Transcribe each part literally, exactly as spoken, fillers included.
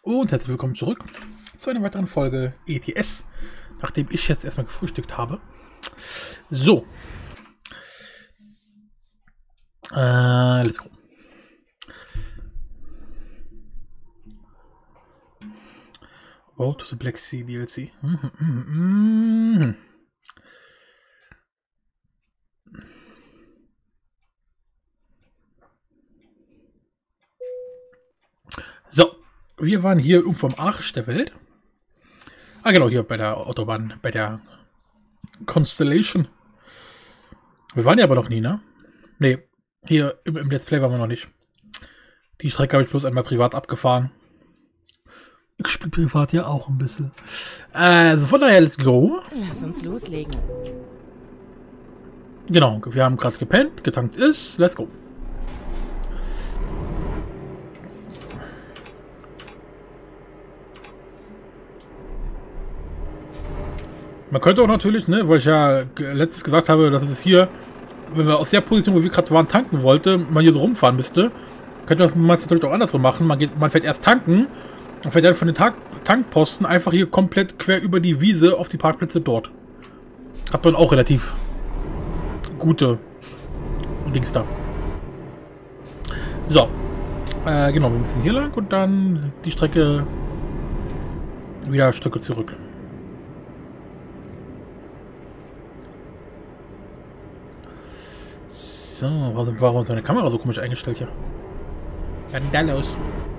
Und herzlich willkommen zurück zu einer weiteren Folge E T S, nachdem ich jetzt erstmal gefrühstückt habe. So. Äh, let's go. Road to the Black Sea D L C. Mhm, mhm, mhm. So, wir waren hier irgendwo am Arsch der Welt. Ah, genau, hier bei der Autobahn, bei der Constellation. Wir waren ja aber noch nie, ne? Ne, hier im, im Let's Play waren wir noch nicht. Die Strecke habe ich bloß einmal privat abgefahren. Ich spiele privat ja auch ein bisschen. Also von daher, let's go. Lass uns loslegen. Genau, wir haben gerade gepennt, getankt ist, let's go. Man könnte auch natürlich, ne, weil ich ja letztens gesagt habe, dass es hier, wenn wir aus der Position, wo wir gerade waren, tanken wollte, man hier so rumfahren müsste, könnte man es natürlich auch andersrum machen. Man geht, man fährt erst tanken und fährt dann von den Tank Tankposten einfach hier komplett quer über die Wiese auf die Parkplätze dort. Hat man auch relativ gute Dings da. So, äh, genau, wir müssen hier lang und dann die Strecke wieder Stücke zurück. So, warum, warum ist meine Kamera so komisch eingestellt hier? Was ist denn da los?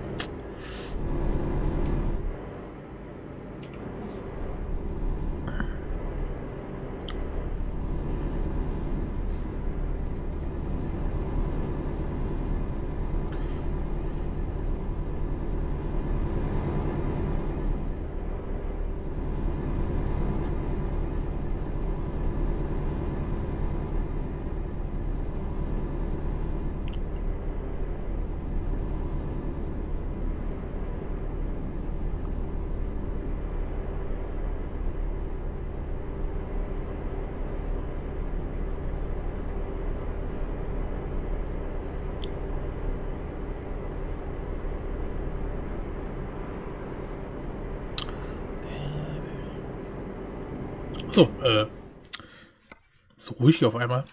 So, äh. So ruhig hier auf einmal.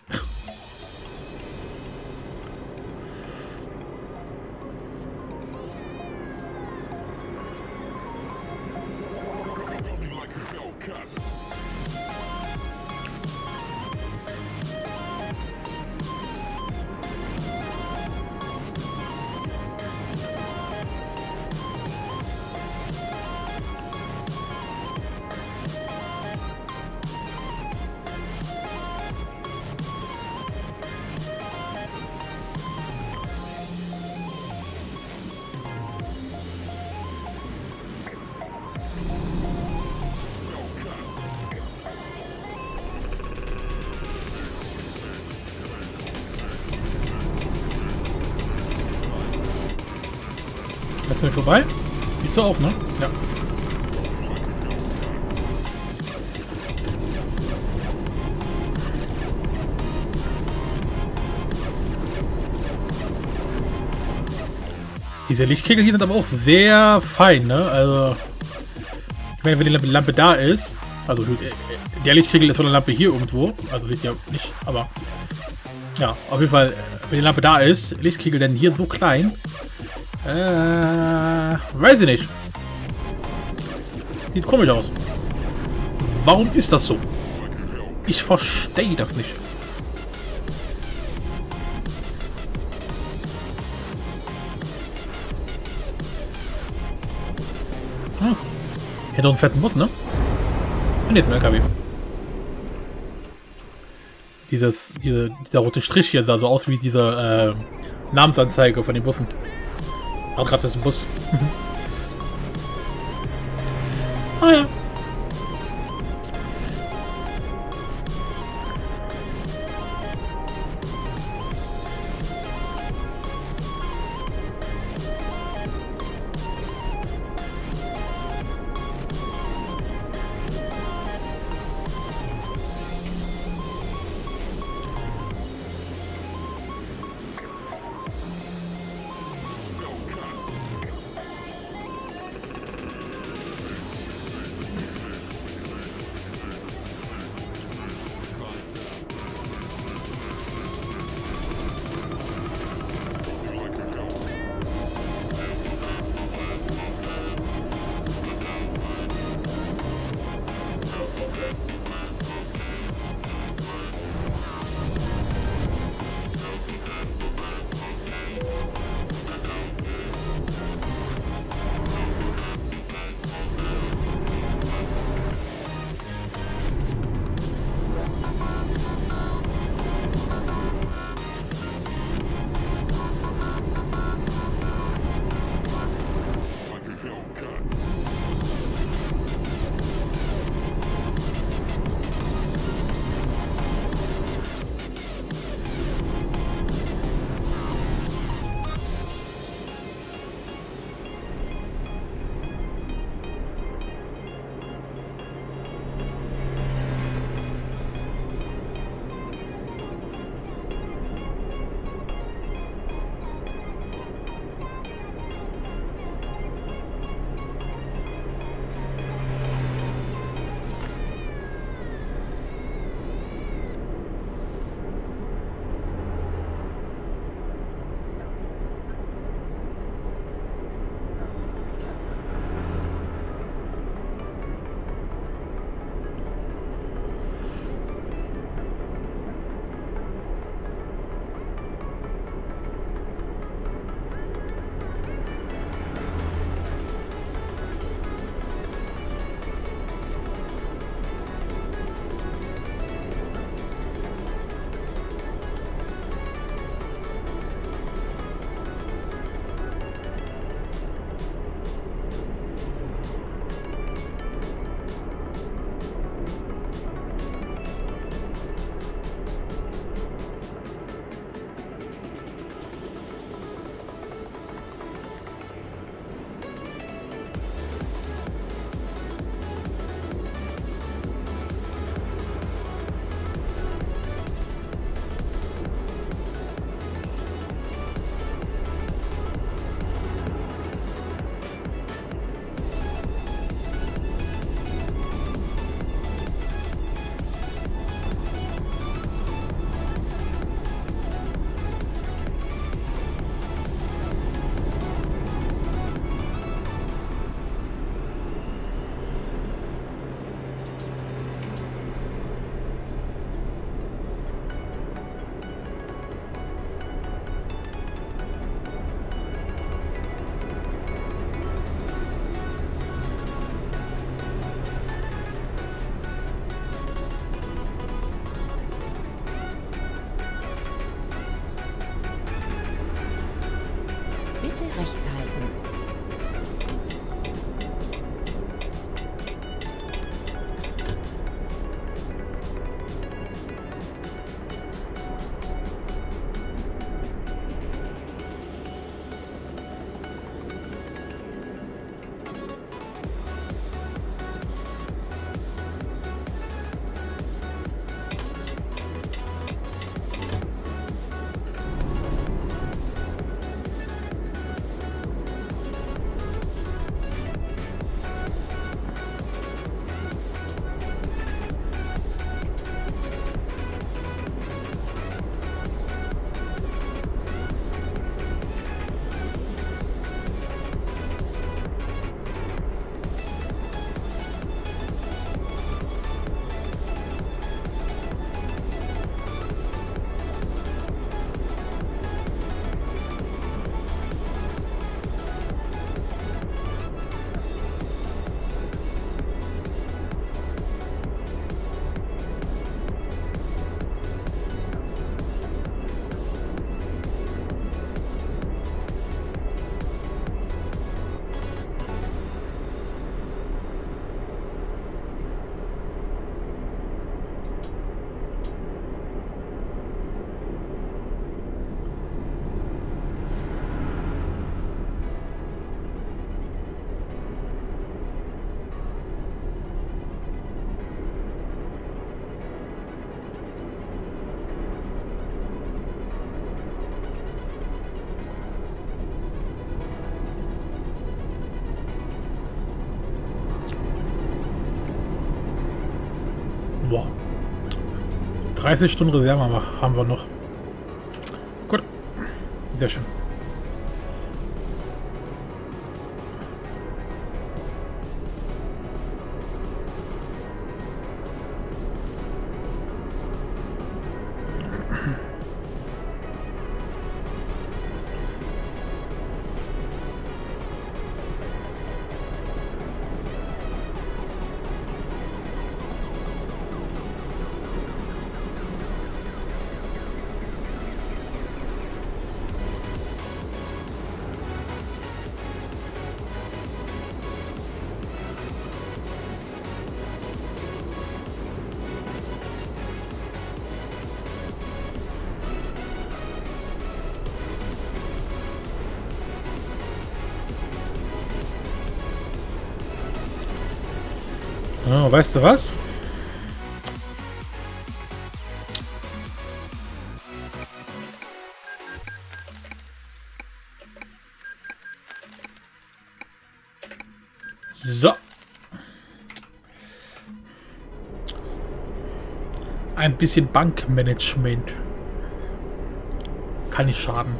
Jetzt sind wir vorbei. Geht so auf, ne? Ja. Diese Lichtkegel hier sind aber auch sehr fein, ne? Also, ich meine, wenn die Lampe, Lampe da ist, also der Lichtkegel ist von der Lampe hier irgendwo, also sieht ja nicht, aber ja, auf jeden Fall, wenn die Lampe da ist, Lichtkegel denn hier so klein. Äh, weiß ich nicht. Sieht komisch aus. Warum ist das so? Ich verstehe das nicht. Hm. Hätte uns fetten Bus, ne? Und jetzt ein L K W. Dieses, diese, dieser rote Strich hier sah so aus wie diese äh, Namensanzeige von den Bussen. Hat gerade das ein Bus. Ah ja. Bitte rechts halten. Boah. dreißig Stunden Reserve haben wir noch. Gut. Sehr schön. Oh, weißt du was? So. Ein bisschen Bankmanagement. Kann nicht schaden.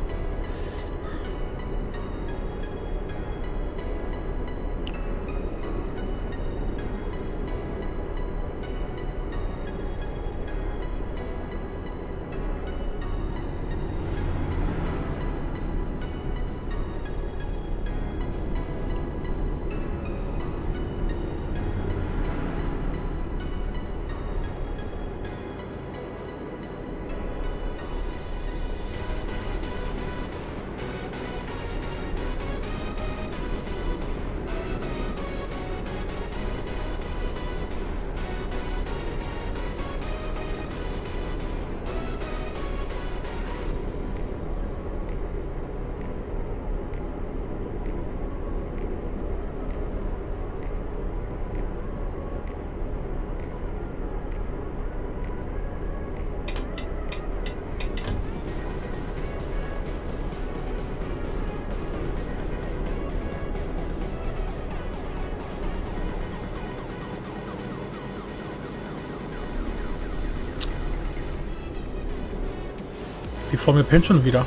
Die Formel pennt schon wieder.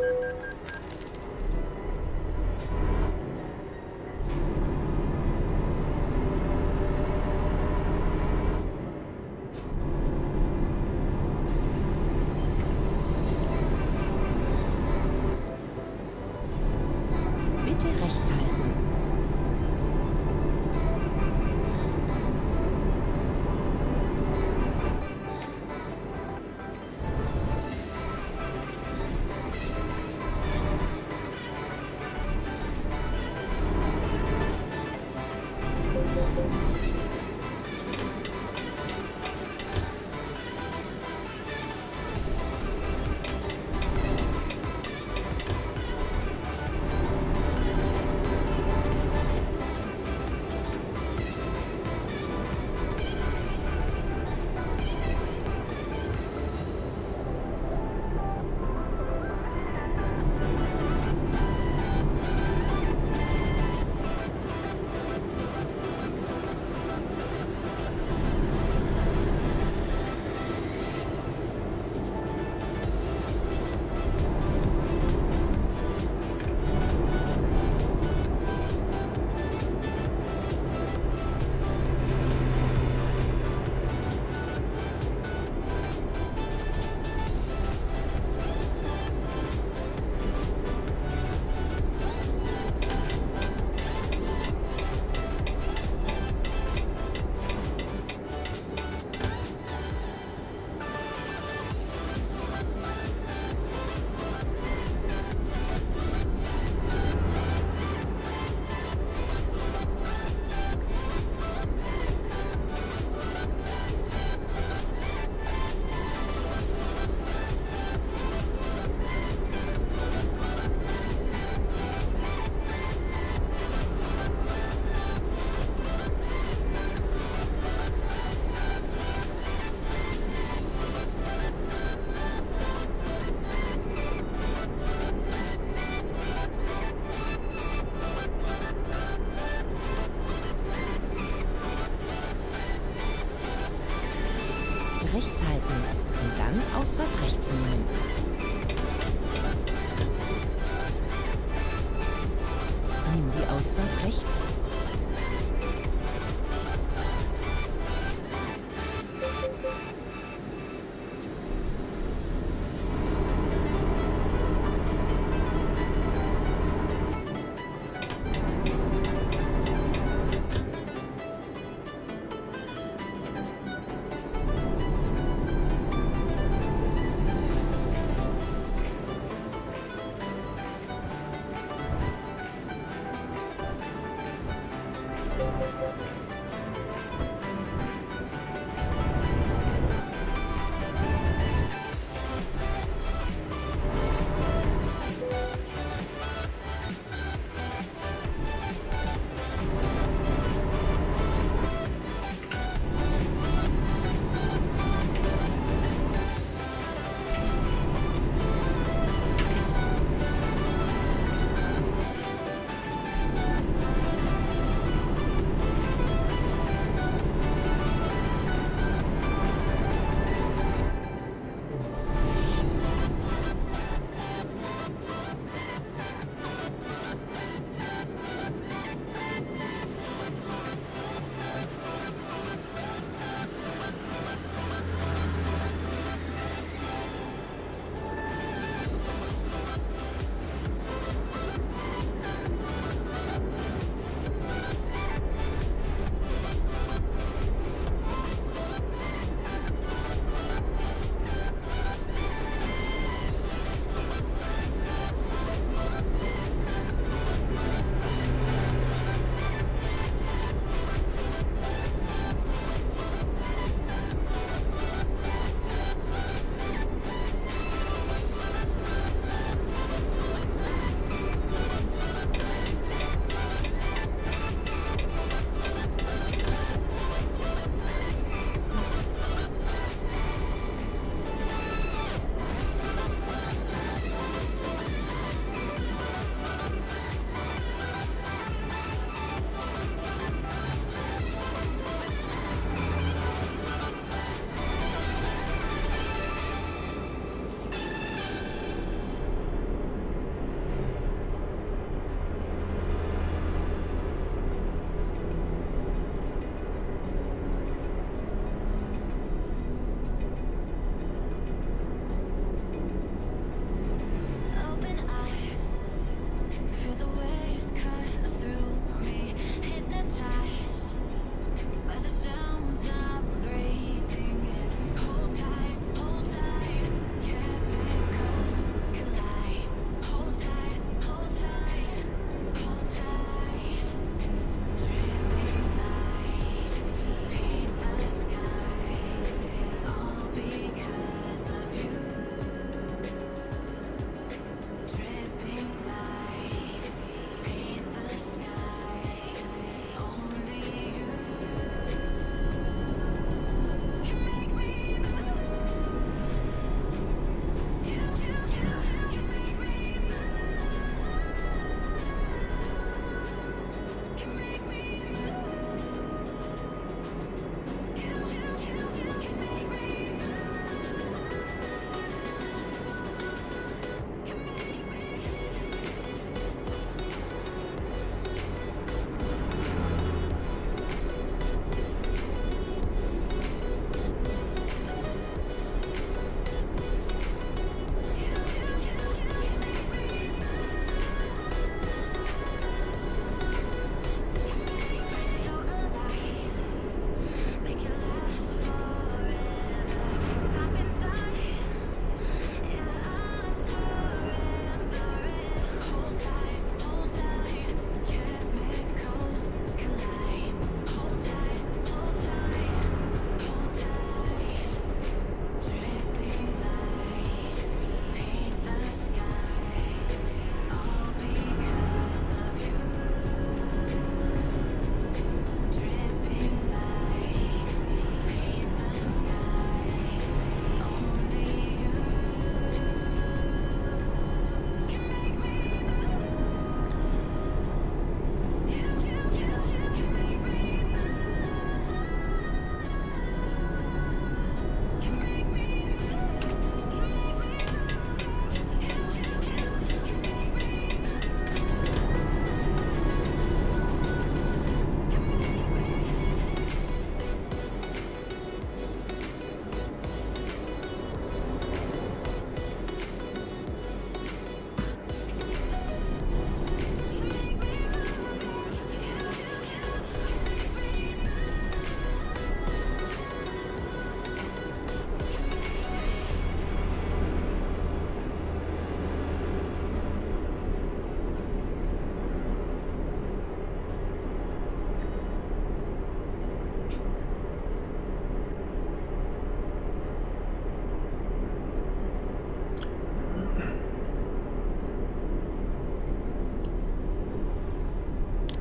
Bitte rechts halten. Rechts halten und dann Ausfahrt rechts nehmen. Nimm die Ausfahrt rechts.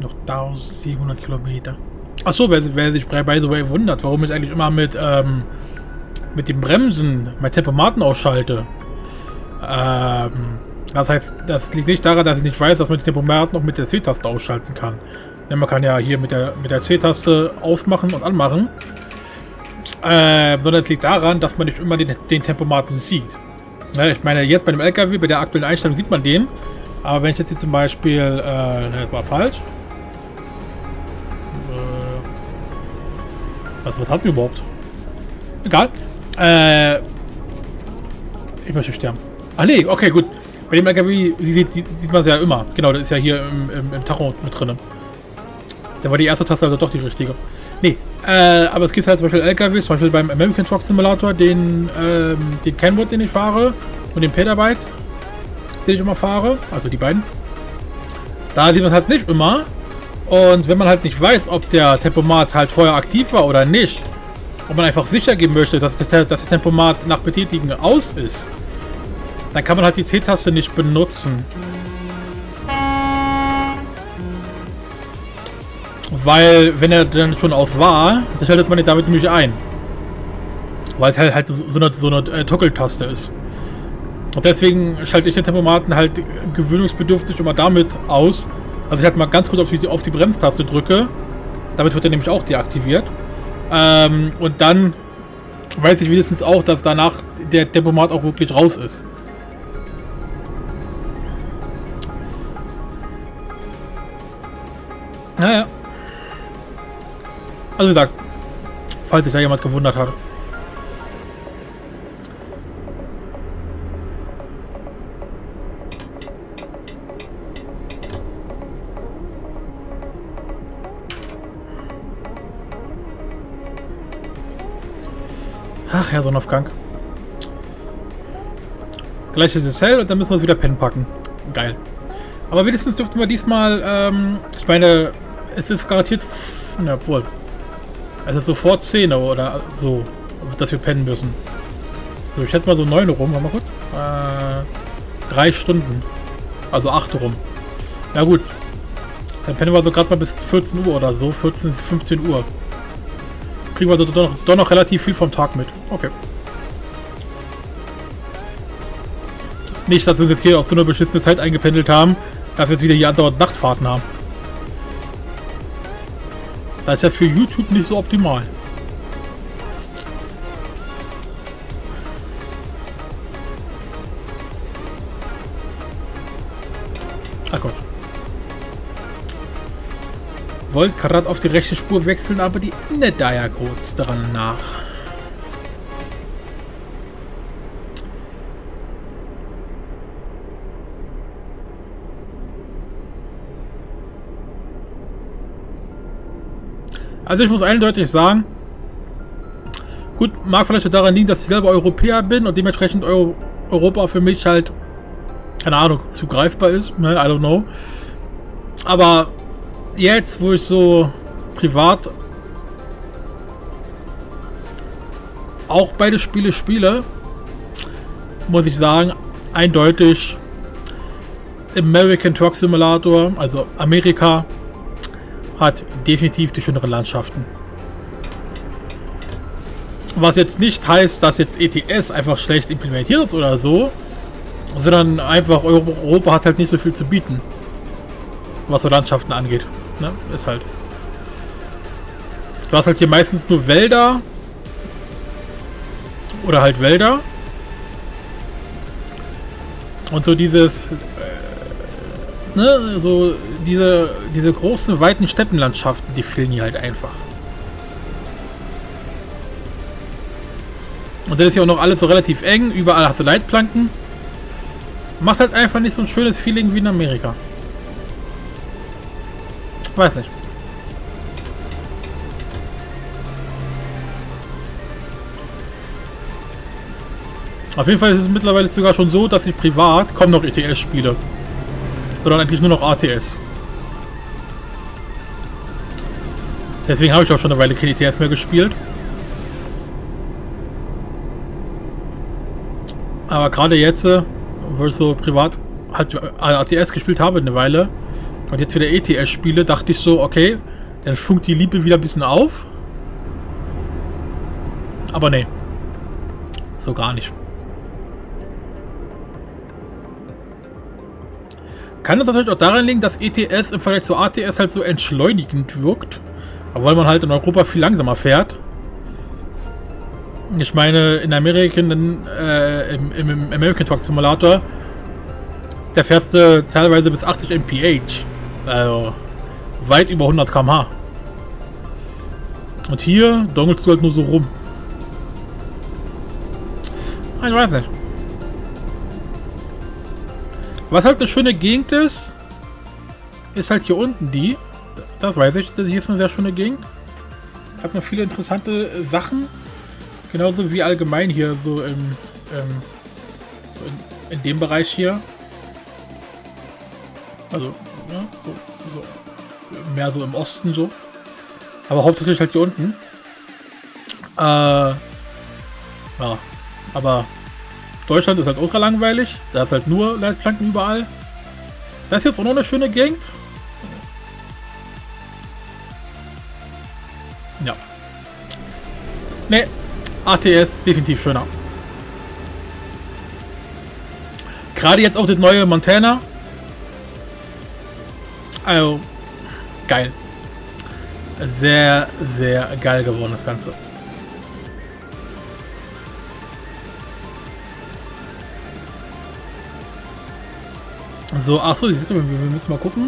Noch eintausendsiebenhundert Kilometer. Achso, wer, wer sich bei The Way wundert, warum ich eigentlich immer mit, ähm, mit den Bremsen mein Tempomaten ausschalte. Ähm, das heißt, das liegt nicht daran, dass ich nicht weiß, dass man die Tempomaten auch mit der C-Taste ausschalten kann. Denn man kann ja hier mit der, mit der C-Taste ausmachen und anmachen. Äh, sondern es liegt daran, dass man nicht immer den, den Tempomaten sieht. Ja, ich meine, jetzt bei dem L K W, bei der aktuellen Einstellung sieht man den. Aber wenn ich jetzt hier zum Beispiel, äh, ne, das war falsch. Äh, was, was hat wir überhaupt? Egal. Äh, ich möchte sterben. Ah ne, okay, gut. Bei dem L K W sieht, sieht, sieht man es ja immer. Genau, das ist ja hier im, im, im Tacho mit drin. Da war die erste Taste also doch die richtige. Nee, äh, aber es gibt halt zum Beispiel L K Ws, zum Beispiel beim American Truck Simulator, den, ähm, den Kenwood, den ich fahre, und den Petabyte, den ich immer fahre, also die beiden. Da sieht man es halt nicht immer. Und wenn man halt nicht weiß, ob der Tempomat halt vorher aktiv war oder nicht, und man einfach sicher gehen möchte, dass der, dass der Tempomat nach Betätigen aus ist, dann kann man halt die C-Taste nicht benutzen. Weil, wenn er dann schon aus war, dann schaltet man ihn damit nämlich ein. Weil es halt, halt so eine, so eine äh, Toggle-Taste ist. Und deswegen schalte ich den Tempomaten halt gewöhnungsbedürftig immer damit aus. Also ich halt mal ganz kurz auf die, auf die Bremstaste drücke. Damit wird er nämlich auch deaktiviert. Ähm, und dann weiß ich wenigstens auch, dass danach der Tempomat auch wirklich raus ist. Naja. Also wie gesagt, falls sich da jemand gewundert hat. Ach ja, Sonnenaufgang. Gleich ist es hell und dann müssen wir es wieder pennen packen. Geil. Aber wenigstens dürften wir diesmal, ähm, ich meine, es ist garantiert, na wohl, es ist sofort zehn oder so, dass wir pennen müssen. So, ich schätze mal so neun rum, warte mal kurz. Äh, drei Stunden. Also acht rum. Na gut. Dann pennen wir so gerade mal bis vierzehn Uhr oder so, vierzehn, fünfzehn Uhr. Kriegen wir so doch noch, doch noch relativ viel vom Tag mit. Okay. Nicht, dass wir uns jetzt hier auf so eine beschissene Zeit eingependelt haben, dass wir jetzt wieder hier andauernd Nachtfahrten haben. Das ist ja für YouTube nicht so optimal. Ach Gott. Wollt gerade auf die rechte Spur wechseln, aber die endet da ja kurz dran nach. Also ich muss eindeutig sagen, gut, mag vielleicht daran liegen, dass ich selber Europäer bin und dementsprechend Euro Europa für mich halt, keine Ahnung, zu greifbar ist, ne, I don't know. Aber jetzt, wo ich so privat auch beide Spiele spiele, muss ich sagen, eindeutig American Truck Simulator, also Amerika, hat definitiv die schöneren Landschaften. Was jetzt nicht heißt, dass jetzt E T S einfach schlecht implementiert ist oder so, sondern einfach Europa hat halt nicht so viel zu bieten, was so Landschaften angeht. Ne? Ist halt. Du hast halt hier meistens nur Wälder oder halt Wälder und so dieses Ne, so diese, diese großen, weiten Steppenlandschaften, die fehlen hier halt einfach. Und dann ist ja auch noch alles so relativ eng, überall hast du Leitplanken. Macht halt einfach nicht so ein schönes Feeling wie in Amerika. Weiß nicht. Auf jeden Fall ist es mittlerweile sogar schon so, dass ich privat kaum noch E T S spiele. Sondern eigentlich nur noch A T S. Deswegen habe ich auch schon eine Weile kein E T S mehr gespielt. Aber gerade jetzt, wo ich so privat halt A T S gespielt habe eine Weile und jetzt wieder E T S spiele, dachte ich so, okay, dann funkt die Liebe wieder ein bisschen auf. Aber nee. So gar nicht. Kann das natürlich auch daran liegen, dass E T S im Vergleich zu A T S halt so entschleunigend wirkt. Aber weil man halt in Europa viel langsamer fährt. Ich meine, in Amerika, äh, im, im, im American Truck Simulator, da fährst du teilweise bis achtzig Kilometer pro Stunde. Also weit über hundert Kilometer pro Stunde. Und hier dongelst du halt nur so rum. Ich weiß nicht. Was halt eine schöne Gegend ist, ist halt hier unten die. Das weiß ich, das hier ist eine sehr schöne Gegend. Ich habe noch viele interessante Sachen. Genauso wie allgemein hier so im, ähm, so in, in dem Bereich hier. Also, ja, so, so, mehr so im Osten so. Aber hauptsächlich halt hier unten. Äh, ja, aber Deutschland ist halt ultra langweilig. Da ist halt nur Leitplanken überall. Das ist jetzt auch noch eine schöne Gegend. Ja. Ne, A T S definitiv schöner. Gerade jetzt auch das neue Montana. Also, geil. Sehr, sehr geil geworden, das Ganze. So, achso, wir müssen mal gucken,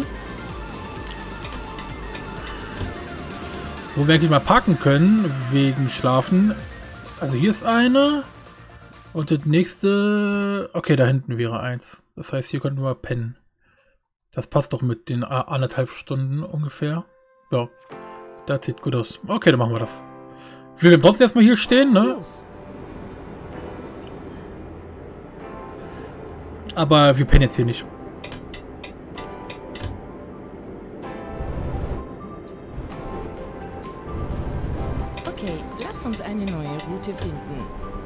wo wir eigentlich mal parken können, wegen Schlafen. Also hier ist eine. Und das nächste... Okay, da hinten wäre eins. Das heißt, hier könnten wir pennen. Das passt doch mit den anderthalb Stunden ungefähr. Ja, das sieht gut aus. Okay, dann machen wir das. Wir werden trotzdem erstmal hier stehen, ne? Aber wir pennen jetzt hier nicht. Okay, lass uns eine neue Route finden.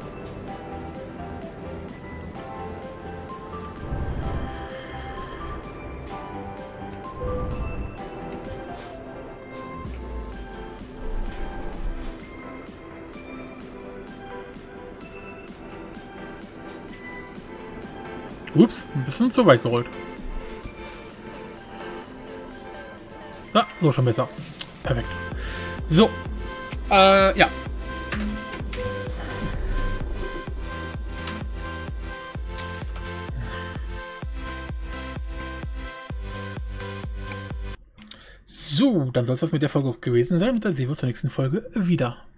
Ups, ein bisschen zu weit gerollt. Ah, so schon besser. Perfekt. So. Äh, ja. So, dann soll es das mit der Folge gewesen sein und dann sehen wir uns zur nächsten Folge wieder.